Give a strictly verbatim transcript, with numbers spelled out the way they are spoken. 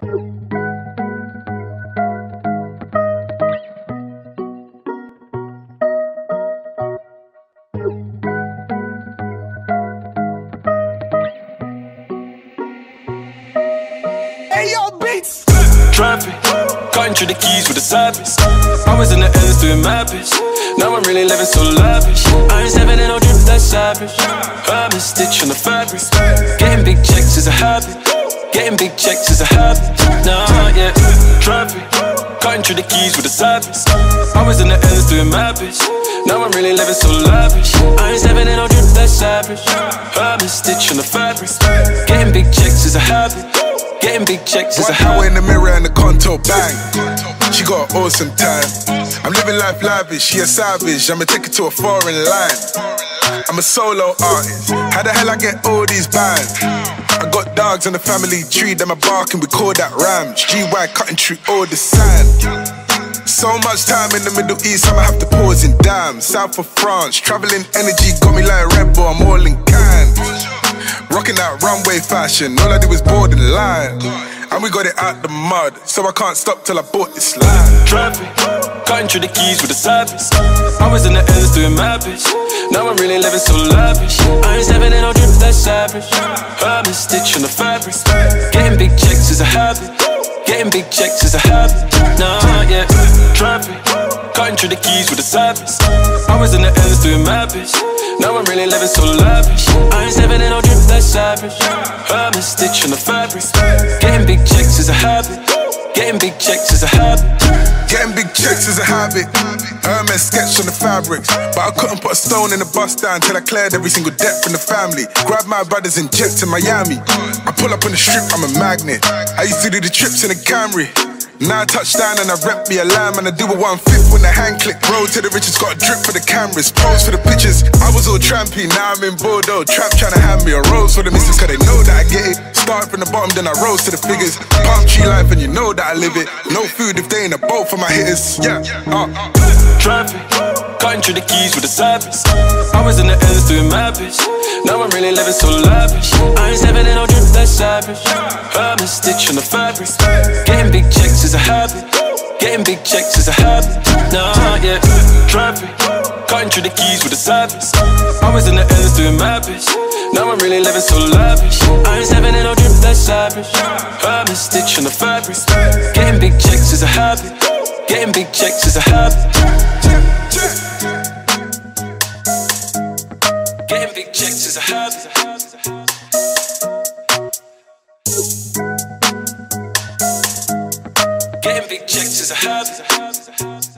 Ayo Beatz. Trappin, cutting through the keys with the savage. I was in the ends doing my bitch. Now I'm really living so lavish. I ain't steppin in no drip that's savage. Hermes stitch on the fabric. Getting big checks is a habit. Getting big checks is a habit. Nah, yeah. Trappin, cutting through the keys with the savage. I was in the ends doing my bitch. Now I'm really living so lavish. I ain't steppin in no drip that's savage. Hermes stitch on the fabric. Getting big checks is a habit. Getting big checks is a habit. One hour in the mirror and the contour bang. She got an awesome time. I'm living life lavish, she a savage. I'ma take it to a foreign line. I'm a solo artist. How the hell I get all these bands? I got dogs on the family tree, them a barking, we call that rams. G Y cutting through all the sand. So much time in the Middle East, I'ma have to pause in damn. South of France, traveling energy got me like Red Bull, I'm all in Cannes. Rocking that runway fashion, all I did was borderline. And we got it out the mud, so I can't stop till I bought this line. Trappin, cutting through the keys with the savage. I was in the ends doing my bitch. Now I'm really living so lavish. I ain't steppin in no drip that's savage. Hermes stitch on the fabric. Getting big checks is a habit. Getting big checks is a habit. Nah, yeah. Trappin, cutting through the keys with the savage. I was in the ends doing my bitch. Now I'm really living so lavish. I ain't steppin in no drip that's savage. Hermes stitch on the fabric. Getting big checks is a habit. Getting big checks is a habit. Getting big checks is a habit. Hermes sketch on the fabrics. But I couldn't put a stone in the bus down till I cleared every single debt from the family. Grab my brothers and jet to Miami. I pull up on the strip, I'm a magnet. I used to do the trips in a Camry. Now I touch down and I rep me a lamb. And I do a one-fifth when the hand click. Road to the riches, got a drip for the cameras. Pose for the pictures, I was all trampy. Now I'm in Bordeaux, trap trying to hand me a rose for the missus. Cause they know that I get it. Start from the bottom, then I rose to the figures. Palm tree life and you know that I live it. No food if they ain't a boat for my hitters. Yeah, uh Trappin, cutting through the keys with the savage. I was in the ends doing my bitch. Now I'm really living so lavish. I ain't steppin in no drip that's savage. Hermes stitch on the fabric. Getting big checks is a habit. Getting big checks is a habit. Nah, yeah. Trappin, cutting through the keys with the savage. I was in the ends doing my bitch. Now I'm really living so lavish. I ain't steppin in no drip that's savage. Hermes stitch on the fabric. Getting big checks is a habit. Getting big checks is a habit. Getting big checks is a habit. Getting big checks is a habit.